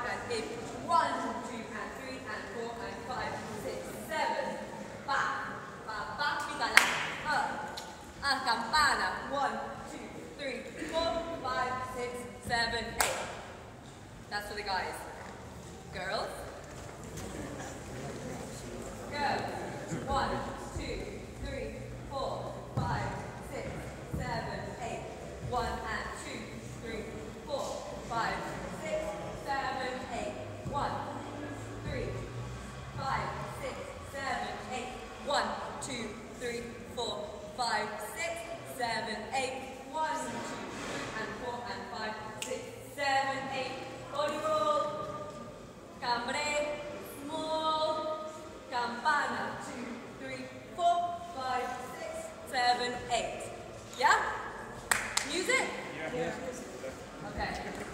and in. 1, 2, and 3, and 4, and 5, 6, 7. Pa, pa, pa, picala. Campana. 1, 2, 3, 4, 5, 6, 7, 8. That's for the guys. Girls? Go. 1, 2, 3, 4, 5, 6, 7, 8. 1 and 2, 3, 4, 5, 6, 7, 8. 1, 3, 5, 6, 7, 8. 1, 2, 3, 4, 5, 6, 7, 8. 1, 2, 3, and 4, and 5, 6, 7, 8. Body roll. Cambre. Small. Campana. 2, 3, 4, 5, 6, 7, 8. Yeah? Music? Yeah. Okay.